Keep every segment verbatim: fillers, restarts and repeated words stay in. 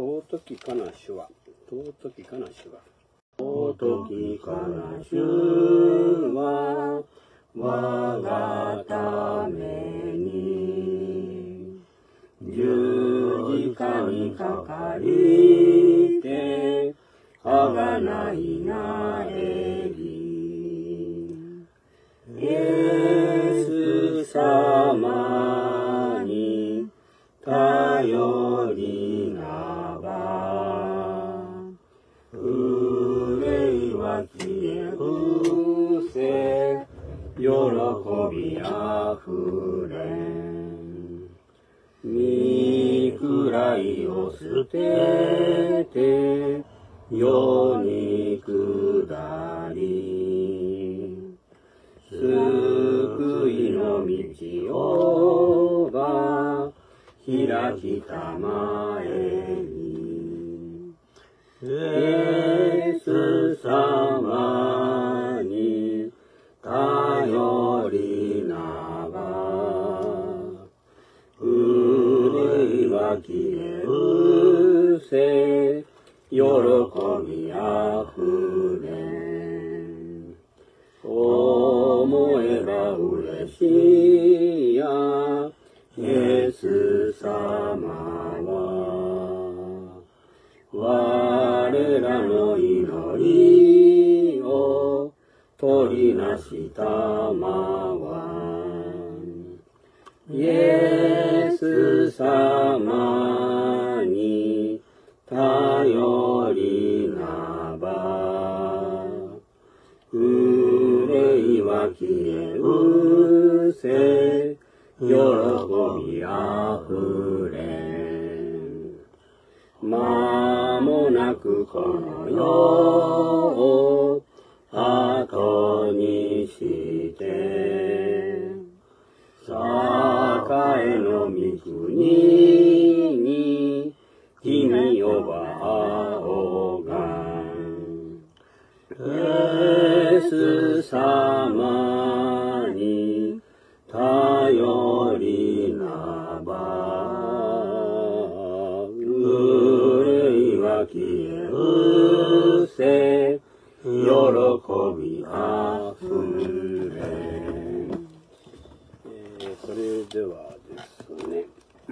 尊きかな主は、尊きかな主は。尊きかな主は、我がために、十字架にかかりて、あがないなれり。イエス様に頼りなば、憂いは消え失せ、喜びあふれん。見くらいを捨てて、世に下り、救いの道をば開きたまえに。イエス様に頼りなば、憂いは消え失せ、喜びあふれん。思えば嬉しいや、イエス様は、我らの祈りを取りなしたまわ。イエス様に頼りなば、憂いは消え失せ、喜びあふれん。間もなくこの世を後にして、栄の御国に君をばおうが、イエス様に頼りなば、憂いは消え失せ、喜びあふれん。えー、それではですね、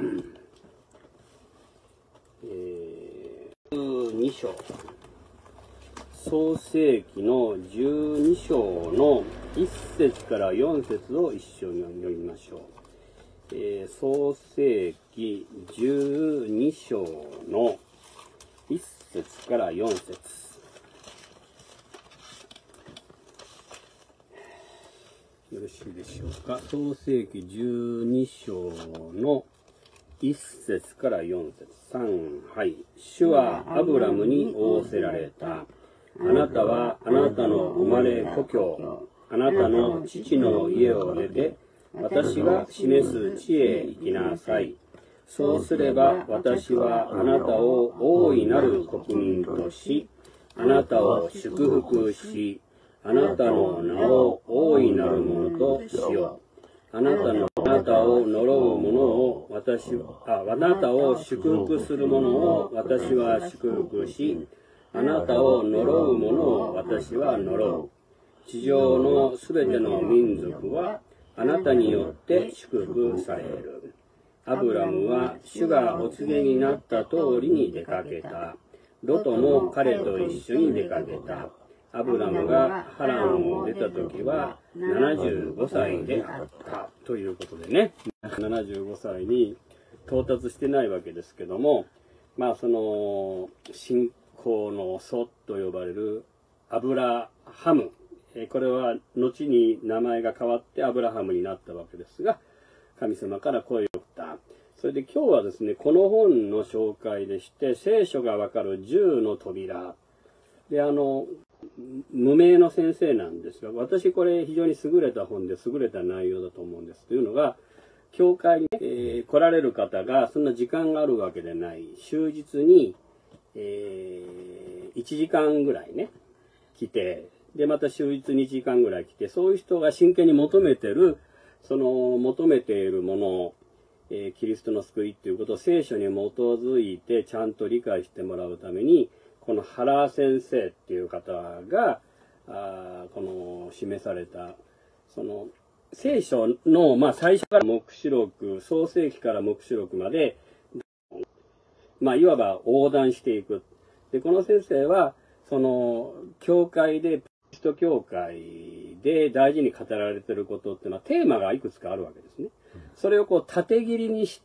えー、に章、創世記のじゅうに章のいっ節からよん節を一緒に読みましょう。えー、創世記じゅうに章のいっ節からよん節。よろしいでしょうか。創世記じゅうに章のいっ節からよん節。さん、はい。主はアブラムに仰せられた。あなたはあなたの生まれ故郷、あなたの父の家を出て、私が示す地へ行きなさい。そうすれば私はあなたを大いなる国民とし、あなたを祝福し、あなたの名を大いなるものとしよう。あなたのあなたを呪う者を私は、あ、あなたを祝福する者を私は祝福し、あなたを呪う者を私は呪う。地上のすべての民族はあなたによって祝福される。アブラムは主がお告げになった通りに出かけた。ロトも彼と一緒に出かけた。アブラムがハランを出た時はななじゅうごさいであった。ということでね、ななじゅうごさいに到達してないわけですけども、まあその、信仰の祖と呼ばれるアブラハム。これは後に名前が変わってアブラハムになったわけですが、神様から声を送った。それで今日はですね、この本の紹介でして、聖書がわかるじゅうの扉。で、あの、無名の先生なんですが、私これ非常に優れた本で優れた内容だと思うんです。というのが、教会に、ねえー、来られる方がそんな時間があるわけでない、終日に、えー、いちじかんぐらいね、来て、で、また終日にじかんぐらい来て、そういう人が真剣に求めてる、その求めているもの、 えー、キリストの救いっていうことを聖書に基づいてちゃんと理解してもらうために、この原先生っていう方が、あこの示された、その聖書の、まあ最初から黙示録、創世記から黙示録まで、まあいわば横断していく。で、この先生は、その、教会で、キリスト教会で大事に語られていることっていうのはテーマがいくつかあるわけですね。それをこう縦切りにして、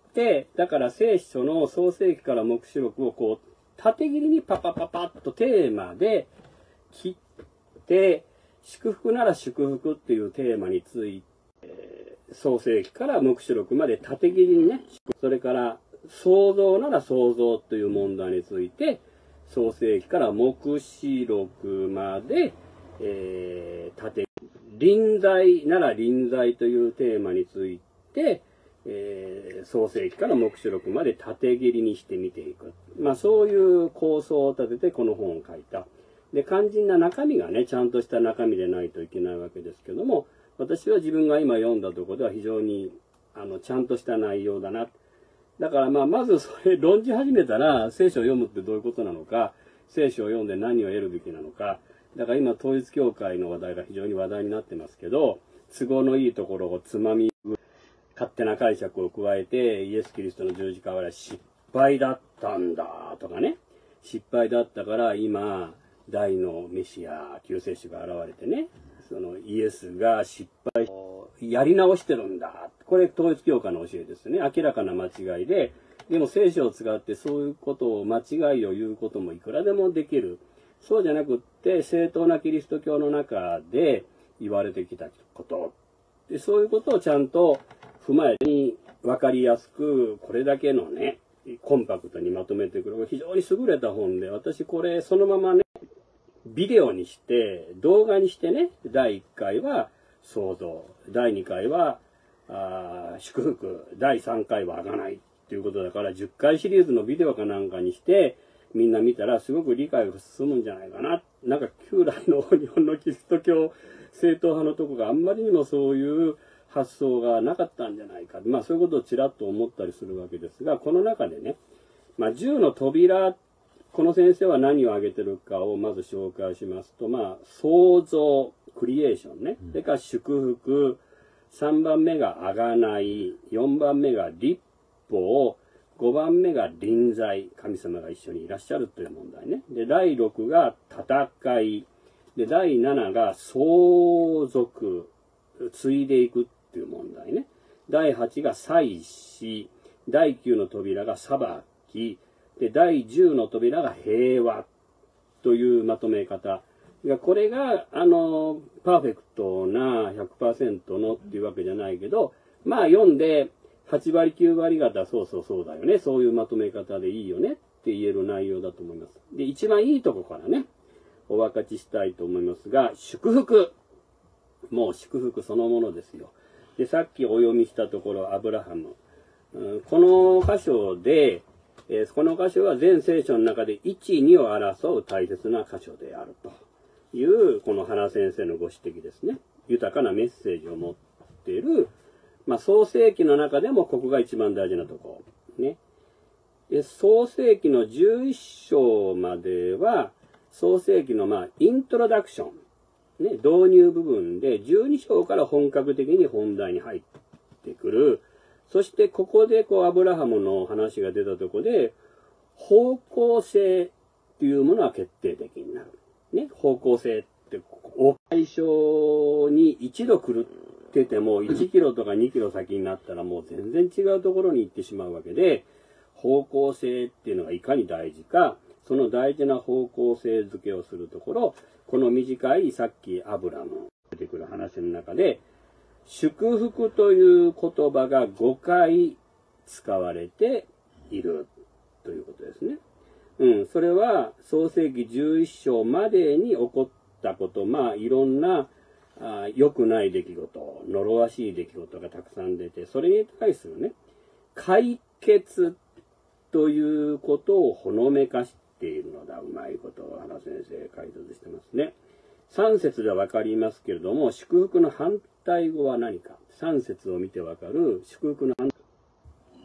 だから聖書の創世記から黙示録をこう縦切りにパパパパッとテーマで切って、祝福なら祝福っていうテーマについて、創世記から黙示録まで縦切りにね、それから創造なら創造という問題について、創世記から黙示録まで、えー、縦臨在なら臨在というテーマについて、えー、創世記から黙示録まで縦切りにして見ていく。まあそういう構想を立ててこの本を書いた。で、肝心な中身がね、ちゃんとした中身でないといけないわけですけども、私は自分が今読んだところでは非常に、あの、ちゃんとした内容だな。だからまあ、まずそれ論じ始めたら、聖書を読むってどういうことなのか、聖書を読んで何を得るべきなのか。だから今、統一教会の話題が非常に話題になってますけど、都合のいいところをつまみ、勝手な解釈を加えて、イエス・キリストの十字架は失敗だったんだとかね。失敗だったから今、大のメシア、救世主が現れてね、そのイエスが失敗をやり直してるんだ。これ統一教会の教えですね。明らかな間違いで、でも聖書を使ってそういうことを間違いを言うこともいくらでもできる。そうじゃなくって、正当なキリスト教の中で言われてきたこと。でそういうことをちゃんと踏まえて分かりやすく、これだけのね、コンパクトにまとめてくる非常に優れた本で、私これそのままね、ビデオにして、動画にしてね、だいいっかいは創造、だいにかいはあ祝福、だいさんかいは贖いっていうことだから、じゅっかいシリーズのビデオかなんかにして、みんな見たらすごく理解が進むんじゃないかな。なんか旧来の日本のキリスト教正統派のとこがあんまりにもそういう発想がなかったんじゃないか。まあそういうことをちらっと思ったりするわけですが、この中でね、まあじゅうの扉、この先生は何を挙げてるかをまず紹介しますと、まあ創造、クリエーションね。それから祝福、さんばんめが贖い、よんばんめが立法、ごばんめが臨在、神様が一緒にいらっしゃるという問題ね。で、だいろくが戦い、で、だいななが相続、継いでいくっていう問題ね。だいはちが祭祀、だいきゅうの扉が裁き、で、だいじゅうの扉が平和というまとめ方。これが、あの、パーフェクトな ひゃくパーセント のっていうわけじゃないけど、まあ読んではちわりきゅうわり方、そうそうそうだよね。そういうまとめ方でいいよねって言える内容だと思います。で、一番いいとこからね、お分かちしたいと思いますが、祝福。もう祝福そのものですよ。で、さっきお読みしたところ、アブラハム。うん、この箇所で、えー、この箇所は全聖書の中でいち、にを争う大切な箇所であるという、この原先生のご指摘ですね。豊かなメッセージを持っている、まあ、創世記の中でもここが一番大事なところ。ね。で、創世記のじゅういっ章までは、創世記のまあ、イントロダクション、ね、導入部分で、じゅうに章から本格的に本題に入ってくる。そしてここでこうアブラハムの話が出たところで、方向性っていうものは決定的になる。ね、方向性って、対象に一度狂っててもいちキロとかにキロ先になったらもう全然違うところに行ってしまうわけで、方向性っていうのがいかに大事か、その大事な方向性づけをするところ、この短いさっきアブラム出てくる話の中で、祝福という言葉がごかい使われているということですね。うん、それは創世記じゅういっ章までに起こったこと、まあいろんなあ良くない出来事、呪わしい出来事がたくさん出て、それに対するね、解決ということをほのめかしているのだ。うまいことを原先生解説してますね。さん節でわかりますけれども、祝福の反対語は何か。さん節を見てわかる祝福の反対語。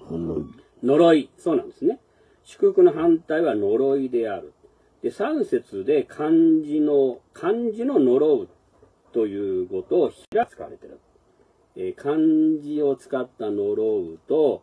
呪い。そうなんですね。祝福の反対は呪いである。で、三節で漢字の、漢字の呪うということをひら使われている。えー、漢字を使った呪うと、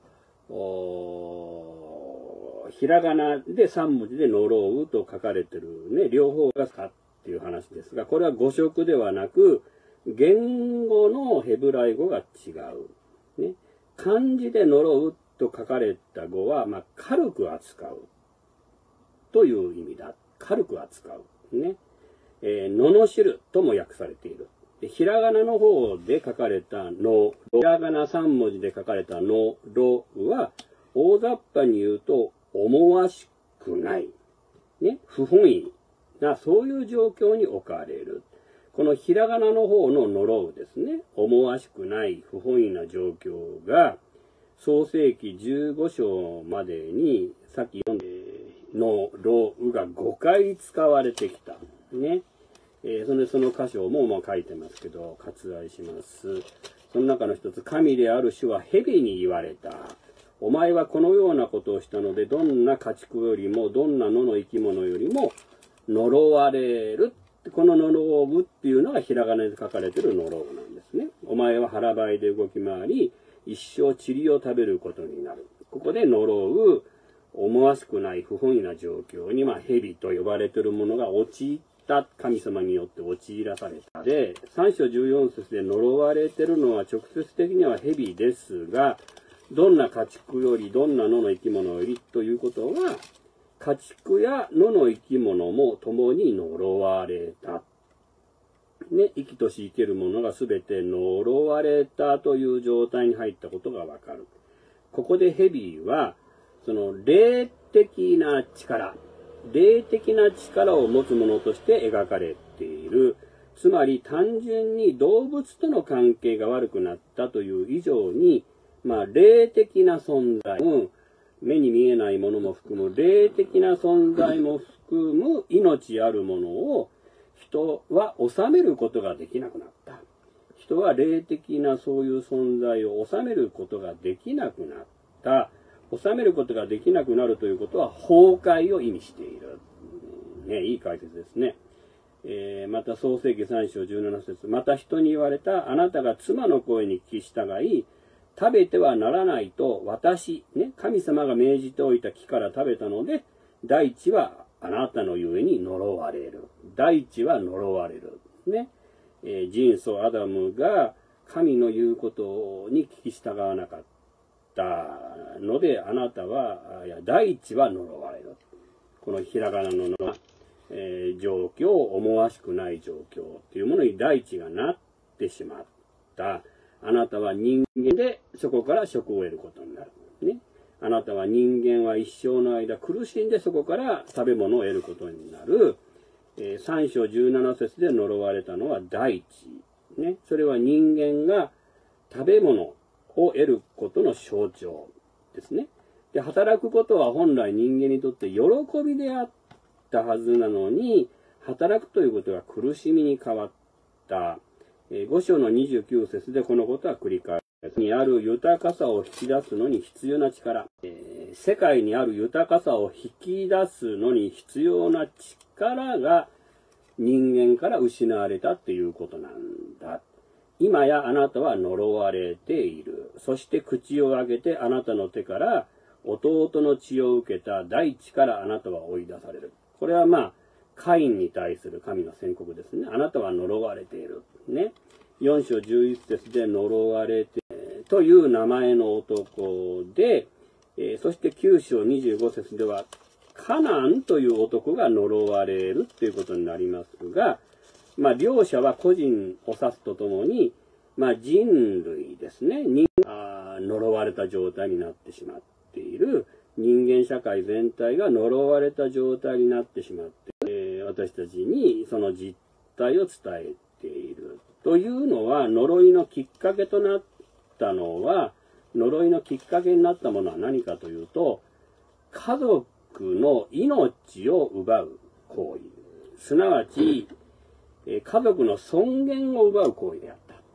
ひらがなでさん文字で呪うと書かれているね、両方が使っていう話ですが、これは語色ではなく、言語のヘブライ語が違う。ね、漢字で呪うと書かれた語は、まあ、軽く扱うという意味だ。軽く扱う。ね。えー、罵るとも訳されている。でひらがなの方で書かれたの、ひらがなさん文字で書かれたの、ろは、大雑把に言うと、思わしくない。ね。不本意な、そういう状況に置かれる。このひらがなの方の呪うですね。思わしくない、不本意な状況が、創世記じゅうご章までに、さっき読んでのろうがごかい使われてきた。ね。えー、それでその箇所もまあ書いてますけど、割愛します。その中の一つ、神である主は蛇に言われた。お前はこのようなことをしたので、どんな家畜よりも、どんな野の生き物よりも呪われる。この呪うっていうのがひらがなで書かれている呪うなんですね。お前は腹ばいで動き回り、一生塵を食べることになる。ここで呪う、思わしくない不本意な状況に、まあ、蛇と呼ばれているものが陥った神様によって陥らされた。で、さん章じゅうよん節で呪われているのは直接的には蛇ですが、どんな家畜より、どんな野の生き物よりということは、家畜や野の生き物も共に呪われた。ね、生きとし生けるものが全て呪われたという状態に入ったことがわかる。ここでヘビは、その霊的な力、霊的な力を持つものとして描かれている。つまり単純に動物との関係が悪くなったという以上に、まあ霊的な存在も、目に見えないものも含む霊的な存在も含む命あるものを人は治めることができなくなった。人は霊的なそういう存在を治めることができなくなった。治めることができなくなるということは崩壊を意味している。ね、いい解説ですね。えー、また創世記さん章じゅうなな節。また人に言われた。あなたが妻の声に聞き従い、食べてはならないと私、ね、神様が命じておいた木から食べたので、大地はあなたのゆえに呪われる。大地は呪われる。ね。えー、人祖アダムが神の言うことに聞き従わなかったので、あなたは、いや、大地は呪われる。このひらがなの、えー、状況、思わしくない状況というものに大地がなってしまった。あなたは人間でそこから食を得ることになる。ね。あなたは人間は一生の間苦しんでそこから食べ物を得ることになる。えー、さん章じゅうなな節で呪われたのは大地。ね。それは人間が食べ物を得ることの象徴ですね。で、働くことは本来人間にとって喜びであったはずなのに、働くということが苦しみに変わった。ご章のにじゅうきゅう節でこのことは繰り返す。にある豊かさを引き出すのに必要な力。えー、世界にある豊かさを引き出すのに必要な力が人間から失われたっていうことなんだ。今やあなたは呪われている。そして口を開けてあなたの手から弟の血を受けた大地からあなたは追い出される。これはまあ、カインに対する神の宣告ですね。あなたは呪われている。ね。よん章じゅういち節で呪われてという名前の男で、えー、そしてきゅう章にじゅうご節では、カナンという男が呪われるということになりますが、まあ、両者は個人を指すとともに、まあ、人類ですね。人あ呪われた状態になってしまっている。人間社会全体が呪われた状態になってしまって、えー、私たちにその実態を伝えている。というのは、呪いのきっかけとなったのは、呪いのきっかけになったものは何かというと、家族の命を奪う行為。すなわち、家族の尊厳を奪う行為であった。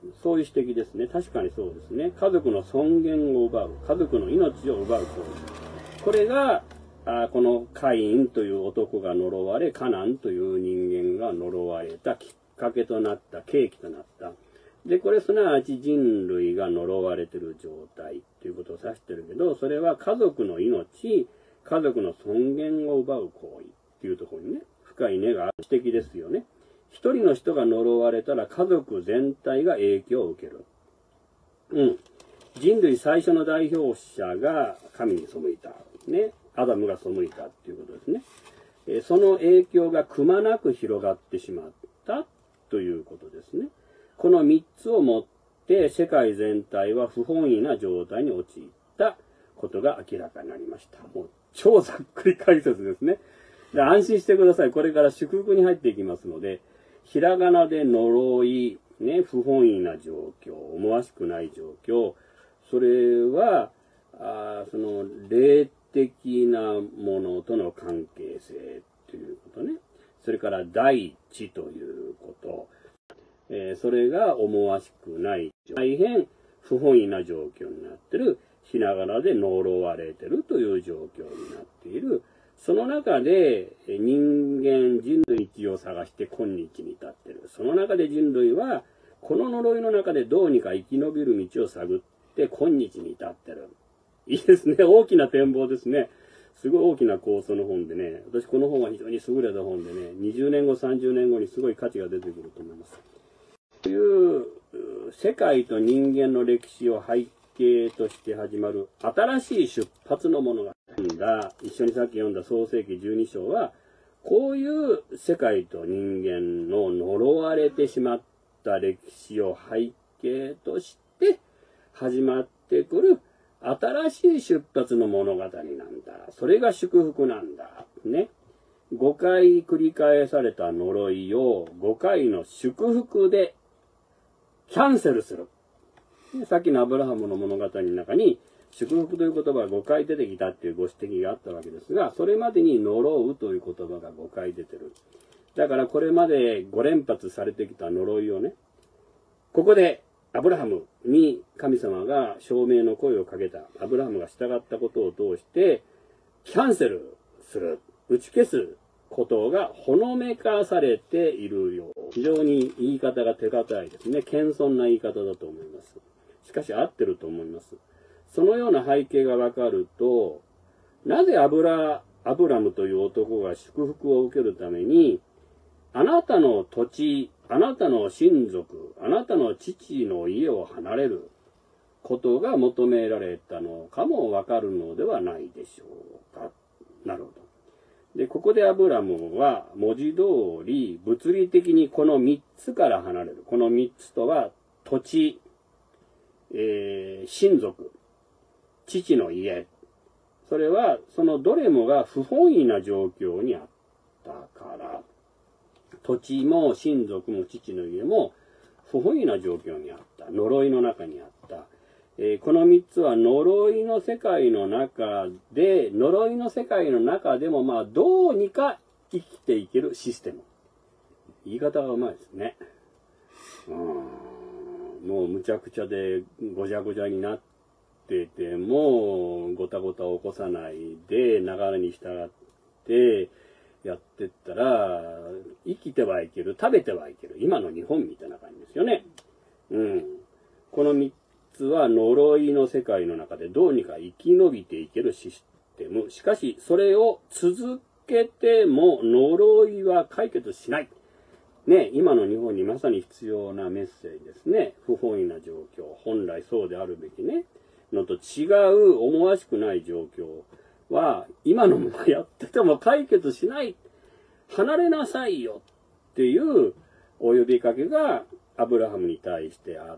そういう指摘ですね。確かにそうですね。家族の尊厳を奪う。家族の命を奪う行為。これが、あこのカインという男が呪われ、カナンという人間が呪われたきっかけとなった、契機となった。で、これすなわち人類が呪われている状態ということを指してるけど、それは家族の命、家族の尊厳を奪う行為っていうところにね、深い根がある指摘ですよね。一人の人が呪われたら家族全体が影響を受ける。うん。人類最初の代表者が神に背いた。ね。アダムが背いたっていうことですね。えその影響がくまなく広がってしまったということですね。この三つをもって世界全体は不本意な状態に陥ったことが明らかになりました。もう超ざっくり解説ですね。で安心してください。これから祝福に入っていきますので、ひらがなで呪い、ね、不本意な状況、思わしくない状況、それは、あその霊的なものとの関係性ということね。それから大地ということ。えー、それが思わしくない、大変不本意な状況になっている、ひらがなで呪われているという状況になっている。その中で人間、人類の道を探して今日に至っている。その中で人類は、この呪いの中でどうにか生き延びる道を探って今日に至っている。いいですね。大きな展望ですね。すごい大きな構想の本でね、私この本は非常に優れた本でね、にじゅうねんご、さんじゅうねんごにすごい価値が出てくると思います。という世界と人間の歴史を背景として始まる新しい出発の物語だ。一緒にさっき読んだ創世記じゅうに章は、こういう世界と人間の呪われてしまった歴史を背景として始まってくる新しい出発の物語なんだ。それが祝福なんだ。ね。ごかい繰り返された呪いをごかいの祝福でキャンセルする。さっきのアブラハムの物語の中に祝福という言葉がごかい出てきたっていうご指摘があったわけですが、それまでに呪うという言葉がごかい出てる。だからこれまでご連発されてきた呪いをね、ここでアブラハムに神様が証明の声をかけた。アブラハムが従ったことを通してキャンセルする。打ち消すことがほのめかされているよう。非常に言い方が手堅いですね。謙遜な言い方だと思います。しかし合ってると思います。そのような背景がわかると、なぜアブラ、アブラムという男が祝福を受けるために、あなたの土地、あなたの親族、あなたの父の家を離れることが求められたのかもわかるのではないでしょうか。なるほど。で、ここでアブラムは文字通り物理的にこの三つから離れる。この三つとは土地、えー、親族、父の家。それはそのどれもが不本意な状況にあったから。土地も親族も父の家も不本意な状況にあった。呪いの中にあった。えー、この三つは呪いの世界の中で、呪いの世界の中でもまあどうにか生きていけるシステム。言い方がうまいですね。うーん、もうむちゃくちゃでごちゃごちゃになってても、ごたごたを起こさないで流れに従ってやってったら、生きてはいける、食べてはいける。今の日本みたいな感じですよね。うん。この三つは呪いの世界の中でどうにか生き延びていけるシステム。しかし、それを続けても呪いは解決しない。ね、今の日本にまさに必要なメッセージですね。不本意な状況。本来そうであるべきね。のと違う思わしくない状況は、今のままやってても解決しない。離れなさいよっていうお呼びかけがアブラハムに対してあった。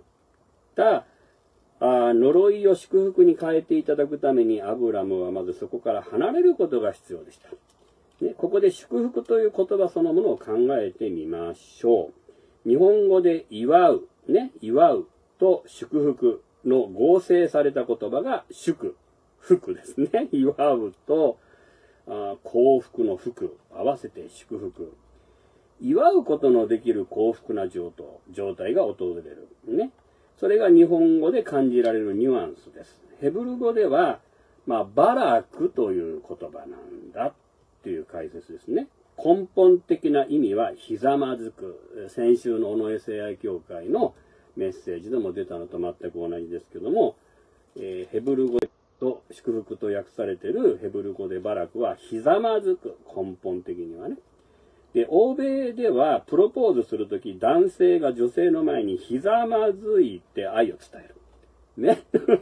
あ呪いを祝福に変えていただくためにアブラムはまずそこから離れることが必要でした。ね、ここで祝福という言葉そのものを考えてみましょう。日本語で祝う、ね、祝うと祝福の合成された言葉が祝福ですね。祝うとあ幸福の福、合わせて祝福。祝うことのできる幸福な状態が訪れる。ね。 それが日本語で感じられるニュアンスです。ヘブル語では、まあ、バラクという言葉なんだっていう解説ですね。根本的な意味はひざまずく。先週の尾上聖愛教会のメッセージでも出たのと全く同じですけども、えー、ヘブル語と祝福と訳されているヘブル語でバラクはひざまずく。根本的にはね。で、欧米ではプロポーズするとき、男性が女性の前にひざまずいて愛を伝える。ね。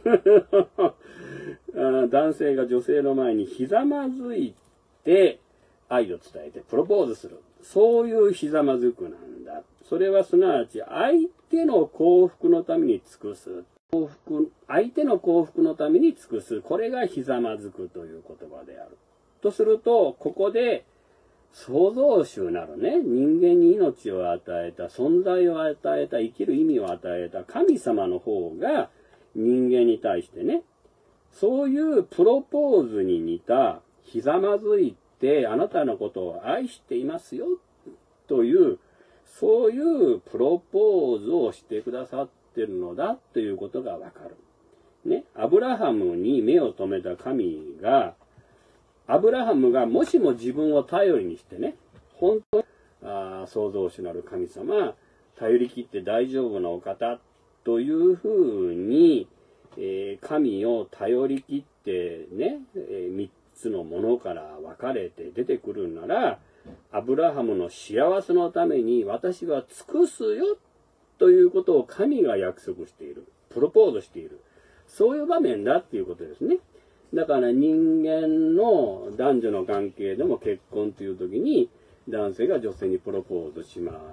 男性が女性の前にひざまずいて愛を伝えてプロポーズする。そういうひざまずくなんだ。それはすなわち相手の幸福のために尽くす。幸福、相手の幸福のために尽くす。これがひざまずくという言葉である。とすると、ここで創造主なるね、人間に命を与えた、存在を与えた、生きる意味を与えた神様の方が人間に対してね、そういうプロポーズに似た、ひざまずいてあなたのことを愛していますよ、という、そういうプロポーズをしてくださってるのだということがわかる。ね、アブラハムに目を留めた神が、アブラハムがもしも自分を頼りにしてね、本当にあ創造主なる神様、頼り切って大丈夫なお方というふうに、えー、神を頼り切ってね、えー、三つのものから分かれて出てくるなら、アブラハムの幸せのために私は尽くすよということを神が約束している。プロポーズしている。そういう場面だっていうことですね。だから人間の男女の関係でも結婚という時に男性が女性にプロポーズします。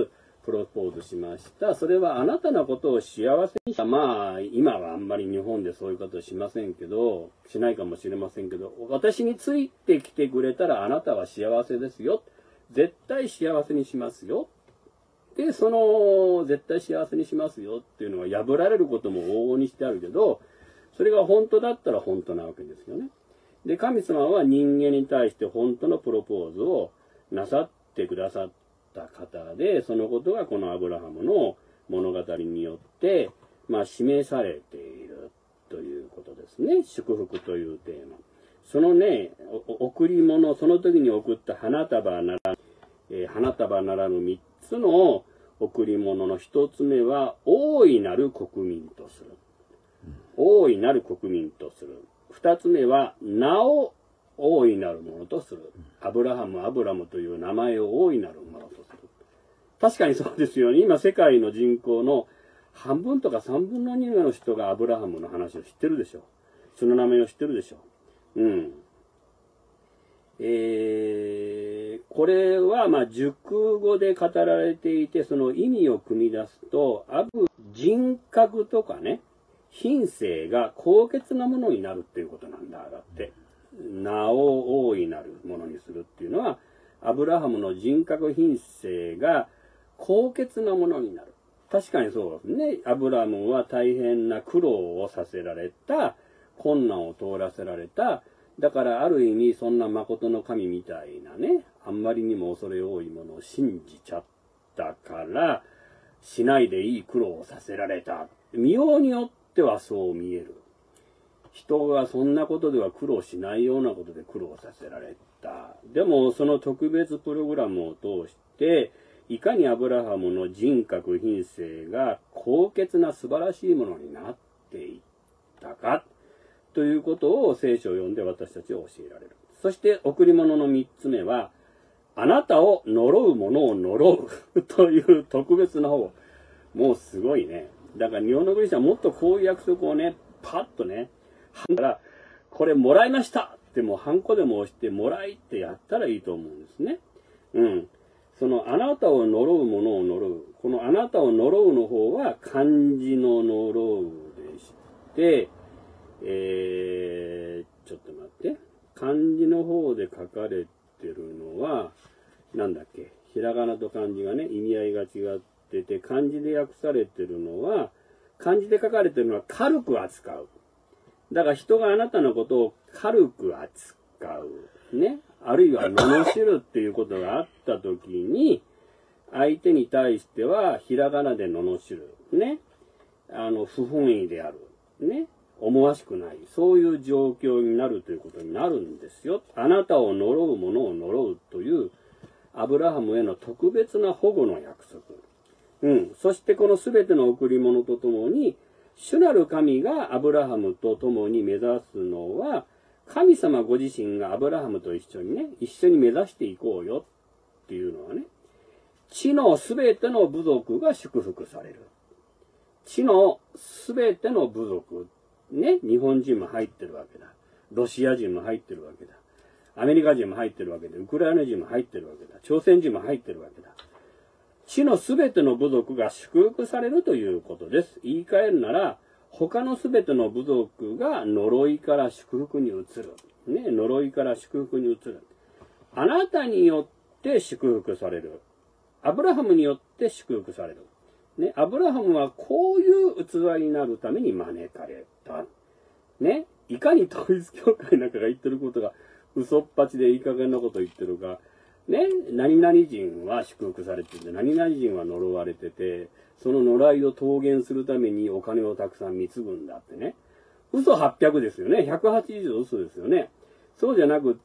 プロポーズしました。それはあなたのことを幸せにした。まあ今はあんまり日本でそういうことしませんけど、しないかもしれませんけど、私についてきてくれたらあなたは幸せですよ。絶対幸せにしますよ。で、その絶対幸せにしますよっていうのは破られることも往々にしてあるけど、それが本当だったら本当なわけですよね。で、神様は人間に対して本当のプロポーズをなさってくださった方で、そのことがこのアブラハムの物語によって、まあ、示されているということですね。祝福というテーマ。そのね、贈り物、その時に贈った花束なら、えー、花束ならぬ三つの贈り物の一つ目は、大いなる国民とする。大いなる国民とする。二つ目は、名を大いなるものとする。アブラハム、アブラムという名前を大いなるものとする。確かにそうですよね。今世界の人口の半分とか三分の二の人がアブラハムの話を知ってるでしょう。その名前を知ってるでしょう。うん。えー、これはまあ熟語で語られていて、その意味を組み出すと、アブ、人格とかね、品性が高潔なものになるっていうことなんだ。だって。名を大いなるものにするっていうのは、アブラハムの人格品性が高潔なものになる。確かにそうですね。アブラハムは大変な苦労をさせられた、困難を通らせられた。だからある意味そんな誠の神みたいなね、あんまりにも恐れ多いものを信じちゃったから、しないでいい苦労をさせられた。見ようによってはそう見える。人がそんなことでは苦労しないようなことで苦労させられた。でもその特別プログラムを通して、いかにアブラハムの人格品性が高潔な素晴らしいものになっていったか、ということを聖書を読んで私たちは教えられる。そして贈り物の三つ目は、あなたを呪う者を呪うという特別な方。もうすごいね。だから日本のクリスチャンはもっとこういう約束をね、パッとね、だから、これもらいましたってもうハンコでも押してもらいってやったらいいと思うんですね。うん。そのあなたを呪うものを呪う。このあなたを呪うの方は漢字の呪うでして、えー、ちょっと待って。漢字の方で書かれてるのは、なんだっけ。ひらがなと漢字がね、意味合いが違ってて、漢字で訳されてるのは、漢字で書かれてるのは軽く扱う。だから人があなたのことを軽く扱う。ね。あるいは罵るっていうことがあったときに、相手に対してはひらがなで罵る。ね。 あの、不本意である。ね。思わしくない。そういう状況になるということになるんですよ。あなたを呪う者を呪うという、アブラハムへの特別な保護の約束。うん。そしてこのすべての贈り物とともに、主なる神がアブラハムと共に目指すのは、神様ご自身がアブラハムと一緒にね、一緒に目指していこうよっていうのはね、地のすべての部族が祝福される。地のすべての部族、ね、日本人も入ってるわけだ。ロシア人も入ってるわけだ。アメリカ人も入ってるわけで、ウクライナ人も入ってるわけだ。朝鮮人も入ってるわけだ。地のすべての部族が祝福されるということです。言い換えるなら、他のすべての部族が呪いから祝福に移る。ね、呪いから祝福に移る。あなたによって祝福される。アブラハムによって祝福される。ね、アブラハムはこういう器になるために招かれた。ね、いかに統一教会なんかが言ってることが嘘っぱちでいい加減なこと言ってるか。ね、何々人は祝福されてて、何々人は呪われてて、その呪いを桃源するためにお金をたくさん貢ぐんだってね。嘘はっぴゃくですよね。ひゃくはちじゅう嘘ですよね。そうじゃなくって、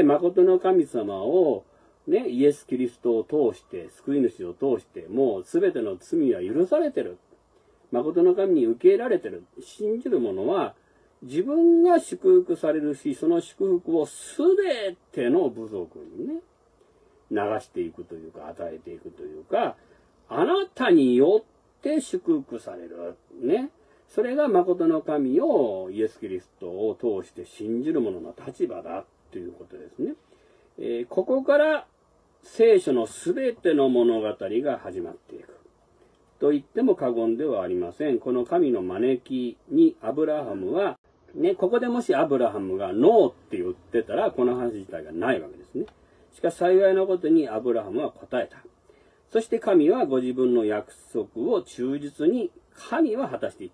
誠の神様を、ね、イエス・キリストを通して、救い主を通して、もうすべての罪は許されてる。誠の神に受け入れられてる。信じる者は、自分が祝福されるし、その祝福をすべての部族にね、流していくというか、与えていくというか、あなたによって祝福される。ね。それが誠の神をイエス・キリストを通して信じる者の立場だということですね。えー、ここから聖書のすべての物語が始まっていく。と言っても過言ではありません。この神の招きにアブラハムは、ね、ここでもしアブラハムがノーって言ってたら、この話自体がないわけですね。しかし幸いなことにアブラハムは答えた。そして神はご自分の約束を忠実に神は果たしていった。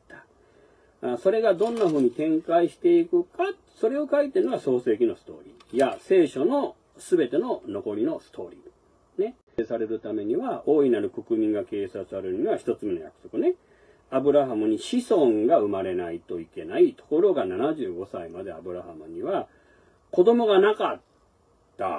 それがどんな風に展開していくか、それを書いてるのが創世記のストーリー。いや、聖書の全ての残りのストーリー。ね。されるためには、大いなる国民が形成されるには一つ目の約束ね。アブラハムに子孫が生まれないといけない。ところがななじゅうごさいまでアブラハムには子供がなかった。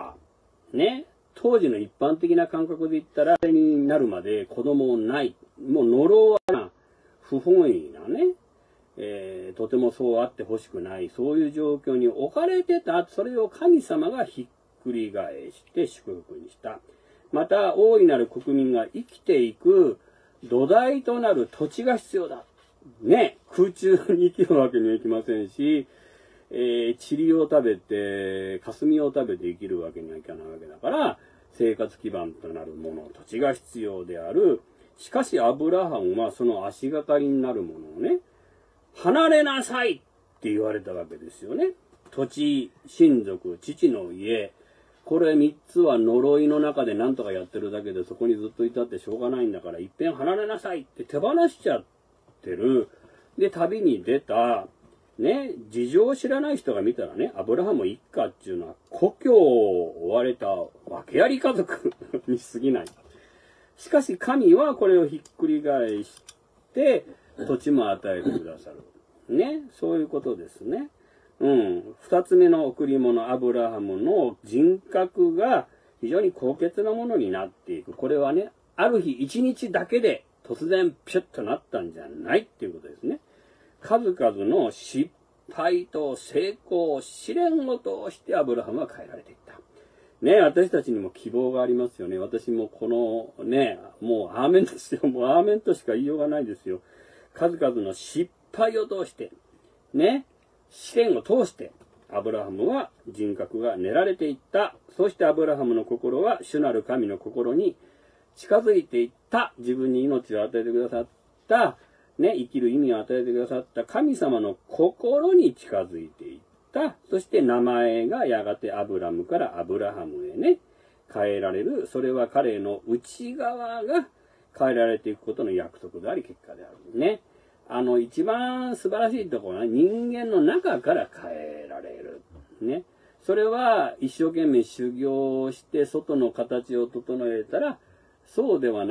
ね。当時の一般的な感覚で言ったら、になるまで子供ない。もう呪わな、不本意なね。えー、とてもそうあってほしくない。そういう状況に置かれてた。それを神様がひっくり返して祝福にした。また、大いなる国民が生きていく土台となる土地が必要だ。ね。空中に生きるわけにはいきませんし、えー、塵を食べて、霞を食べて生きるわけにはいかないわけだから、生活基盤となるもの、土地が必要である。しかし、アブラハムはその足がかりになるものをね、離れなさいって言われたわけですよね。土地、親族、父の家。これ三つは呪いの中で何とかやってるだけで、そこにずっといたってしょうがないんだから、いっぺん離れなさいって手放しちゃってる。で、旅に出た。ね、事情を知らない人が見たらね、アブラハム一家っていうのは故郷を追われた訳あり家族に過ぎない。しかし神はこれをひっくり返して、土地も与えてくださる。ね、そういうことですね。うん。二つ目の贈り物、アブラハムの人格が非常に高潔なものになっていく。これはね、ある日一日だけで突然ピュッとなったんじゃないっていうことですね。数々の失敗と成功、試練を通してアブラハムは変えられていった。ね、私たちにも希望がありますよね。私もこのね、もうアーメンですよ。もうアーメンとしか言いようがないですよ。数々の失敗を通して、ね、試練を通して、アブラハムは人格が練られていった。そしてアブラハムの心は主なる神の心に近づいていった。自分に命を与えてくださった。ね、生きる意味を与えてくださった神様の心に近づいていった。そして名前がやがてアブラムからアブラハムへね、変えられる。それは彼の内側が変えられていくことの約束であり結果である。ね。あの、一番素晴らしいところは人間の中から変えられる。ね。それは一生懸命修行をして外の形を整えたら、そうではなくっ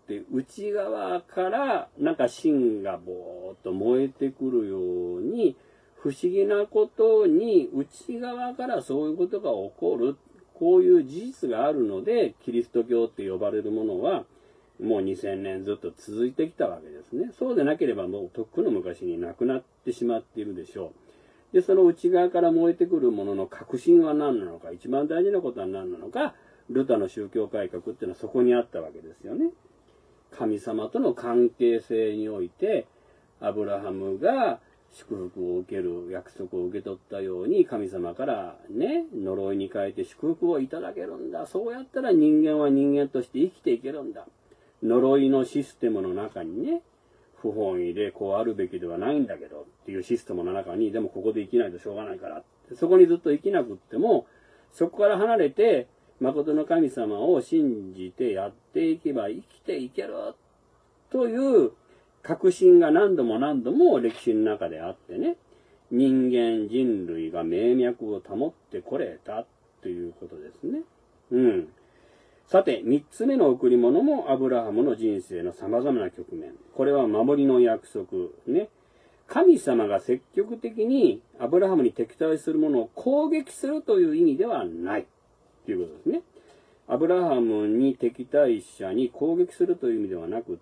って内側からなんか芯がぼーっと燃えてくるように、不思議なことに内側からそういうことが起こる、こういう事実があるので、キリスト教って呼ばれるものはもうにせんねんずっと続いてきたわけですね。そうでなければもうとっくの昔になくなってしまっているでしょう。で、その内側から燃えてくるものの核心は何なのか、一番大事なことは何なのか、ルターの宗教改革っていうのはそこにあったわけですよね。神様との関係性において、アブラハムが祝福を受ける約束を受け取ったように、神様からね、呪いに変えて祝福をいただけるんだ。そうやったら人間は人間として生きていけるんだ。呪いのシステムの中にね、不本意でこうあるべきではないんだけどっていうシステムの中に、でもここで生きないとしょうがないから。そこにずっと生きなくっても、そこから離れて、誠の神様を信じてやっていけば生きていけるという確信が何度も何度も歴史の中であってね、人間人類が命脈を保ってこれたということですね。うん。さて、三つ目の贈り物もアブラハムの人生の様々な局面。これは守りの約束。ね。神様が積極的にアブラハムに敵対するものを攻撃するという意味ではない。ということですね。アブラハムに敵対者に攻撃するという意味ではなくって、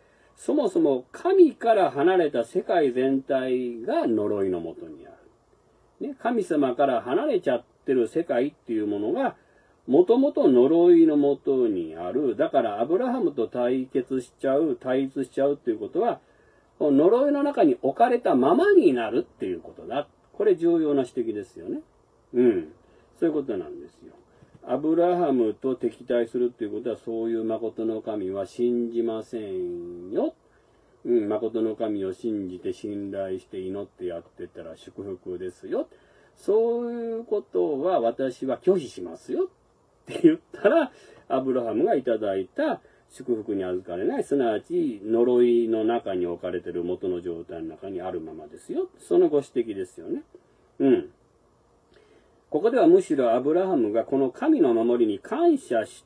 そもそも神から離れた世界全体が呪いのもとにある。ね、神様から離れちゃってる世界っていうものが、もともと呪いのもとにある。だからアブラハムと対決しちゃう、対立しちゃうっていうことは、呪いの中に置かれたままになるっていうことだ。これ重要な指摘ですよね。うん。そういうことなんですよ。アブラハムと敵対するっていうことは、そういう誠の神は信じませんよ。うん、誠の神を信じて信頼して祈ってやってたら祝福ですよ。そういうことは私は拒否しますよって言ったら、アブラハムがいただいた祝福に預かれない、すなわち呪いの中に置かれている元の状態の中にあるままですよ。そのご指摘ですよね。うん。ここではむしろアブラハムがこの神の守りに感謝して、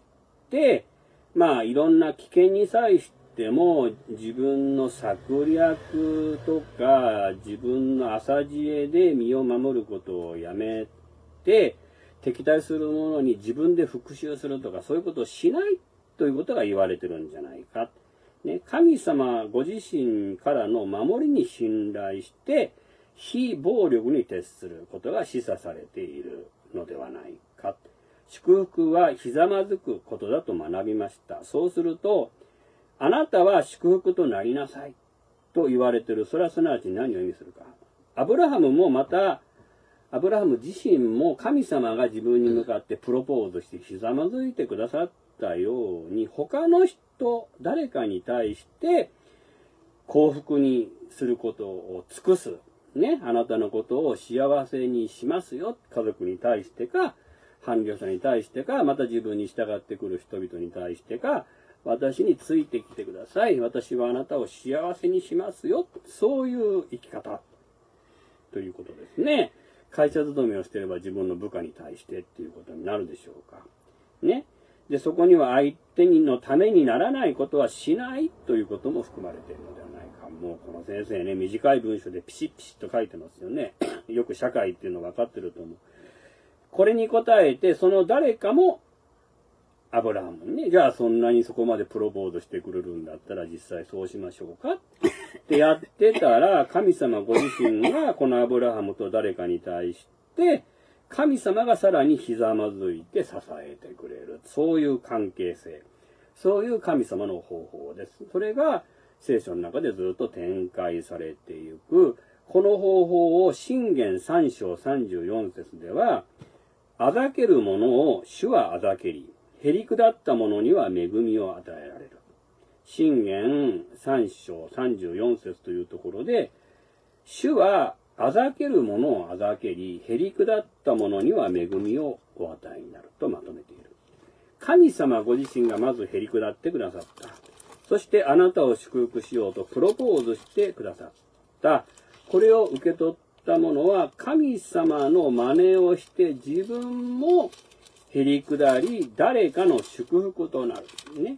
まあいろんな危険に際しても自分の策略とか自分の浅知恵で身を守ることをやめて、敵対する者に自分で復讐するとかそういうことをしないということが言われてるんじゃないか。ね、神様ご自身からの守りに信頼して、非暴力に徹することが示唆されているのではないか。祝福はひざまずくことだと学びました。そうすると、あなたは祝福となりなさいと言われている。それはすなわち何を意味するか。アブラハムもまた、アブラハム自身も神様が自分に向かってプロポーズしてひざまずいてくださったように、他の人、誰かに対して幸福にすることを尽くす。ね、あなたのことを幸せにしますよ。家族に対してか、伴侶者に対してか、また自分に従ってくる人々に対してか、私についてきてください。私はあなたを幸せにしますよ。そういう生き方ということですね。会社勤めをしていれば自分の部下に対してっていうことになるでしょうか。ね。で、そこには相手のためにならないことはしないということも含まれているのではないか。もうこの先生ね、短い文章でピシッピシッと書いてますよね。よく社会っていうの分かってると思う。これに答えて、その誰かも、アブラハムにね、じゃあそんなにそこまでプロポーズしてくれるんだったら実際そうしましょうかってやってたら、神様ご自身がこのアブラハムと誰かに対して、神様がさらにひざまずいて支えてくれる。そういう関係性。そういう神様の方法です。それが聖書の中でずっと展開されていく。この方法を箴言さん章さんじゅうよん節では、あざける者を主はあざけり、へりくだった者には恵みを与えられる。箴言さん章さんじゅうよん節というところで、主はあざける者をあざけり、へりくだった者には恵みをお与えになるとまとめている。神様ご自身がまずへりくだってくださった。そしてあなたを祝福しようとプロポーズしてくださった。これを受け取った者は神様の真似をして自分もへりくだり、誰かの祝福となる。ね。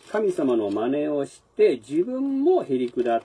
神様の真似をして、自分もへり下って、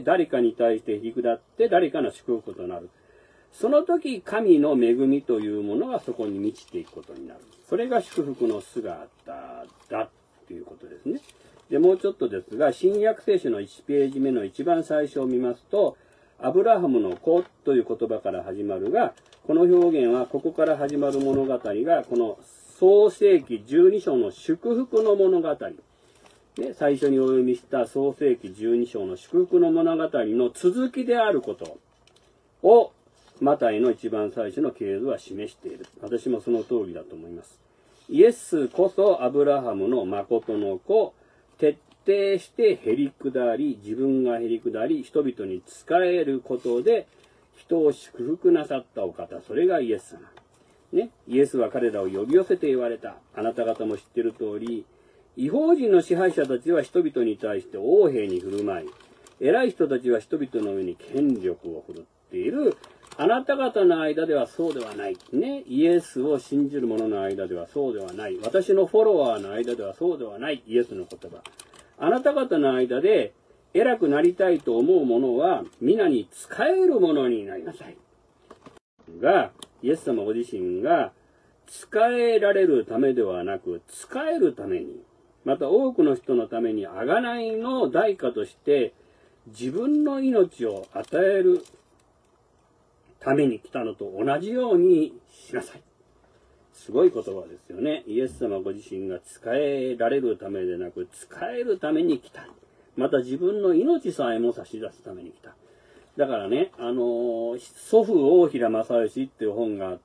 誰かに対してへり下って、誰かの祝福となる。その時、神の恵みというものがそこに満ちていくことになる。それが祝福の姿だということですね。で、もうちょっとですが、新約聖書のいちページ目の一番最初を見ますと、アブラハムの子という言葉から始まるが、この表現はここから始まる物語が、この創世記じゅうに章の祝福の物語。ね、最初にお読みした創世記じゅうに章の祝福の物語の続きであることを、マタイの一番最初の系図は示している。私もその通りだと思います。イエスこそアブラハムの誠の子、徹底してへり下り、自分がへり下り、人々に仕えることで、人を祝福なさったお方、それがイエス様。ね、イエスは彼らを呼び寄せて言われた。あなた方も知っている通り、異邦人の支配者たちは人々に対して横柄に振る舞い、偉い人たちは人々の上に権力を振るっている。あなた方の間ではそうではない。ね。イエスを信じる者の間ではそうではない。私のフォロワーの間ではそうではない。イエスの言葉。あなた方の間で偉くなりたいと思う者は皆に仕える者になりなさい。が、イエス様ご自身が仕えられるためではなく、仕えるために、また多くの人のために贖いの代価として自分の命を与えるために来たのと同じようにしなさい。すごい言葉ですよね。イエス様ご自身が仕えられるためでなく、仕えるために来た。また自分の命さえも差し出すために来た。だからね、あのー、祖父大平正義っていう本があって、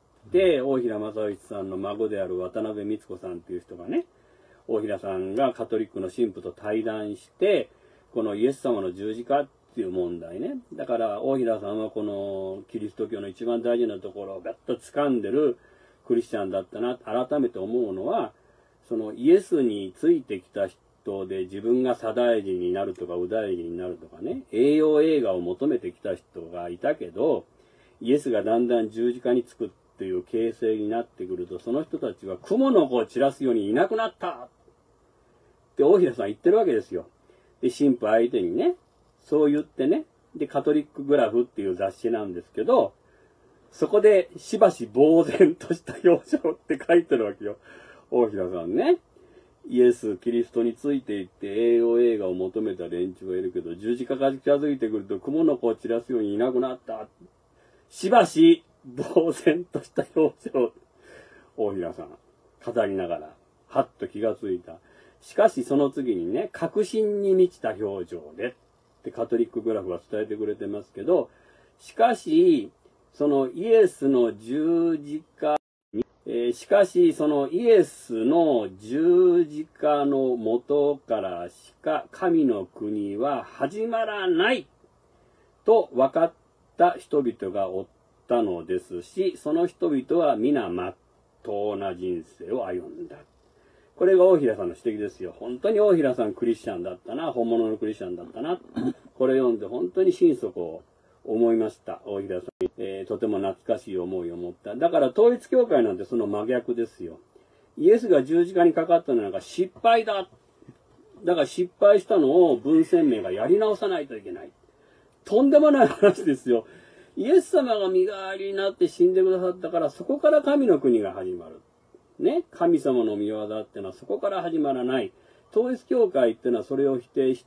大平正義さんの孫である渡辺光子さんっていう人がね、大平さんがカトリックの神父と対談して、このイエス様の十字架っていう問題ね。だから大平さんはこのキリスト教の一番大事なところをガッと掴んでるクリスチャンだったな、改めて思うのは、そのイエスについてきた人で自分が左大臣になるとか右大臣になるとかね、栄養映画を求めてきた人がいたけど、イエスがだんだん十字架につくっていう形勢になってくると、その人たちは蜘蛛の子を散らすようにいなくなったって大平さん言ってるわけですよ。で、神父相手にね、そう言ってね、で、カトリックグラフっていう雑誌なんですけど、そこでしばし呆然とした表情って書いてるわけよ。大平さんね。イエス、キリストについていって栄養映画を求めた連中がいるけど、十字架が近づいてくると蜘蛛の子を散らすようにいなくなった。しばし呆然とした表情。大平さん、語りながら、はっと気がついた。しかしその次にね、確信に満ちた表情でってカトリックグラフは伝えてくれてますけど、しかし、そのイエスの十字架に、えー、しかしそのイエスの十字架の元からしか神の国は始まらないと分かった人々がおったのですし、その人々は皆まっとうな人生を歩んだ。これが大平さんの指摘ですよ。本当に大平さんクリスチャンだったな、本物のクリスチャンだったな。これ読んで本当に心底を思いました。大平さんに、えー、とても懐かしい思いを持った。だから統一教会なんてその真逆ですよ。イエスが十字架にかかったのなんか失敗だ。だから失敗したのを文鮮明がやり直さないといけない。とんでもない話ですよ。イエス様が身代わりになって死んでくださったから、そこから神の国が始まる。ね、神様の御業ってのはそこから始まらない。統一教会ってのはそれを否定して、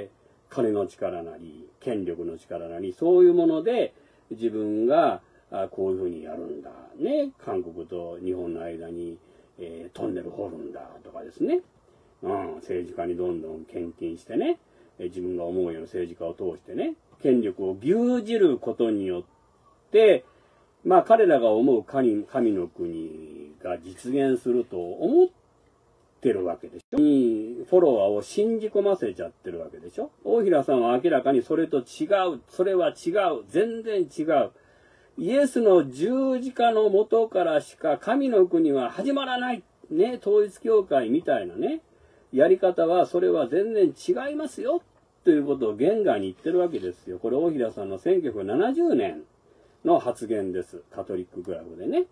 金の力なり、権力の力なり、そういうもので自分があこういうふうにやるんだ。ね、韓国と日本の間に、えー、トンネル掘るんだとかですね。うん、政治家にどんどん献金してね、自分が思うような政治家を通してね、権力を牛耳ることによって、まあ彼らが思う神、神の国が実現すると思ってるわけでしょ。にフォロワーを信じ込ませちゃってるわけでしょ。大平さんは明らかにそれと違う。それは違う。全然違う。イエスの十字架の元からしか神の国は始まらない。ね、統一教会みたいなね、やり方はそれは全然違いますよ。ということを言外に言ってるわけですよ。これ大平さんのせんきゅうひゃくななじゅうねんの発言です。カトリックグラフでね。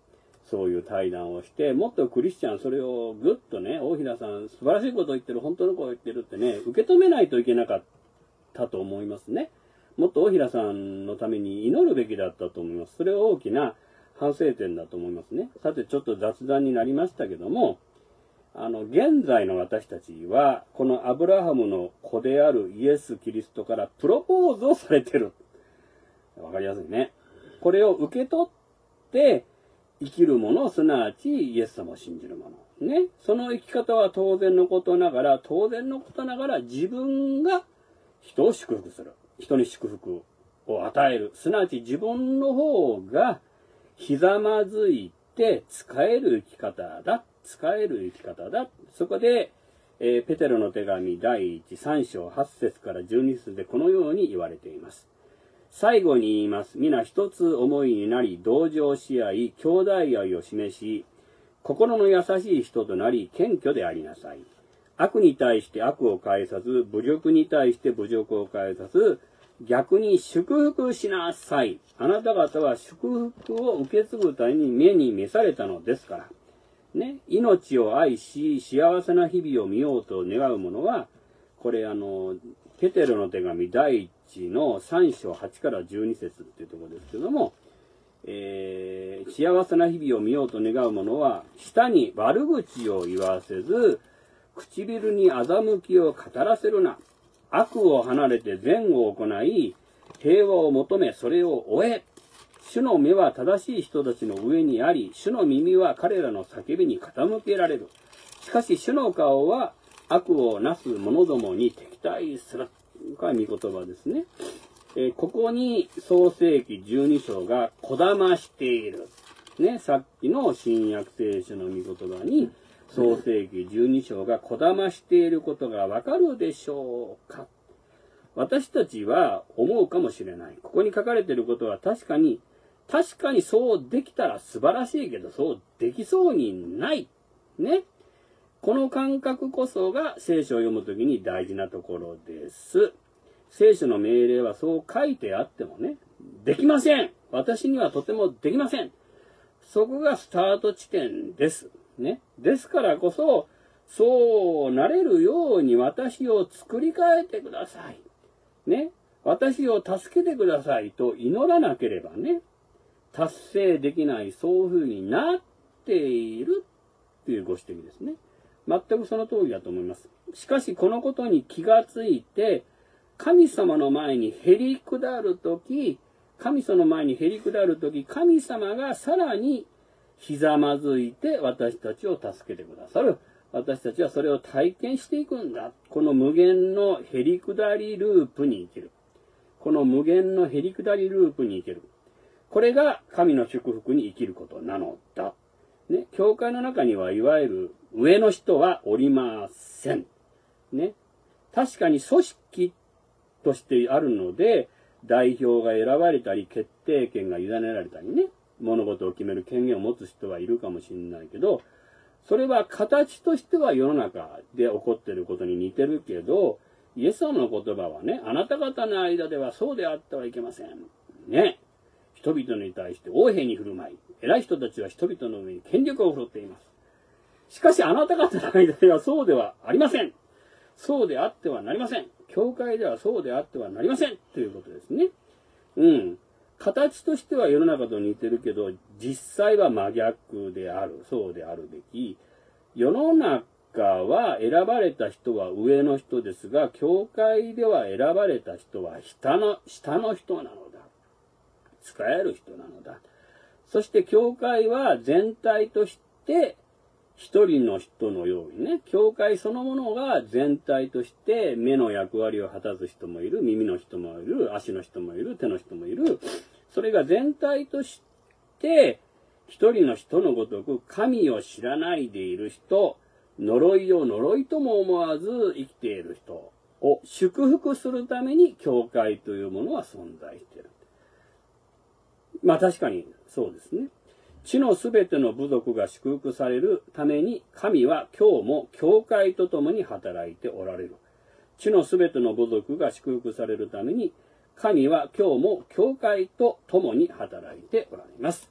そういう対談をして、もっとクリスチャンそれをぐっとね、大平さん素晴らしいことを言ってる、本当のことを言ってるってね、受け止めないといけなかったと思いますね。もっと大平さんのために祈るべきだったと思います。それは大きな反省点だと思いますね。さてちょっと雑談になりましたけども、あの、現在の私たちは、このアブラハムの子であるイエス・キリストからプロポーズをされてる。わかりやすいね。これを受け取って生きる者、すなわちイエス様を信じる者。ね。その生き方は当然のことながら、当然のことながら自分が人を祝福する。人に祝福を与える。すなわち自分の方がひざまずいて使える生き方だ。使える生き方だ。そこで、えー、ペテロの手紙第一さん章はち節からじゅうに節でこのように言われています。最後に言います。皆一つ思いになり、同情し合い、兄弟愛を示し、心の優しい人となり、謙虚でありなさい。悪に対して悪を返さず、侮辱に対して侮辱を返さず、逆に祝福しなさい。あなた方は祝福を受け継ぐために目に召されたのですから。ね、命を愛し、幸せな日々を見ようと願う者は、これあの、ペテロの手紙第一のさん章はちからじゅうに節っていうところですけども、えー、幸せな日々を見ようと願う者は、舌に悪口を言わせず、唇に欺きを語らせるな。悪を離れて善を行い、平和を求め、それを終え、主の目は正しい人たちの上にあり、主の耳は彼らの叫びに傾けられる。しかし主の顔は悪をなす者どもに敵対する。これは御言葉ですね。えー、ここに創世記じゅうに章がこだましている。ね、さっきの新約聖書の御言葉に創世記じゅうに章がこだましていることがわかるでしょうか。私たちは思うかもしれない。ここに書かれていることは確かに確かにそうできたら素晴らしいけど、そうできそうにない。ね。この感覚こそが聖書を読むときに大事なところです。聖書の命令はそう書いてあってもね、できません。私にはとてもできません。そこがスタート地点です。ね。ですからこそ、そうなれるように私を作り変えてください。ね。私を助けてくださいと祈らなければね、達成できない、そういうふうになっているっていうご指摘ですね。全くその通りだと思います。しかしこのことに気がついて、神様の前にへり下るとき、神様の前にへり下るとき、神様がさらにひざまずいて私たちを助けてくださる。私たちはそれを体験していくんだ。この無限のへり下りループに生きる。この無限のへり下りループに生きる。これが神の祝福に生きることなのだ。ね、教会の中にはいわゆる上の人はおりません。ね、確かに組織としてあるので、代表が選ばれたり、決定権が委ねられたりね、物事を決める権限を持つ人はいるかもしれないけど、それは形としては世の中で起こっていることに似てるけど、イエス様の言葉はね、あなた方の間ではそうであってはいけません。ね。人々に対して横柄に振る舞い、偉い人たちは人々の上に権力を振るっています。しかしあなた方の間ではそうではありません。そうであってはなりません。教会ではそうであってはなりません。ということですね。うん。形としては世の中と似てるけど、実際は真逆である。そうであるべき。世の中は選ばれた人は上の人ですが、教会では選ばれた人は下の、下の人なのだ。使える人なのだ。そして教会は全体として一人の人のようにね、教会そのものが全体として目の役割を果たす人もいる、耳の人もいる、足の人もいる、手の人もいる。それが全体として一人の人のごとく神を知らないでいる人、呪いを呪いとも思わず生きている人を祝福するために教会というものは存在している。まあ確かにそうですね。地のすべての部族が祝福されるために神は今日も教会と共に働いておられる。地のすべての部族が祝福されるために神は今日も教会と共に働いておられます。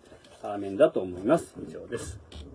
アーメンだと思います。以上です。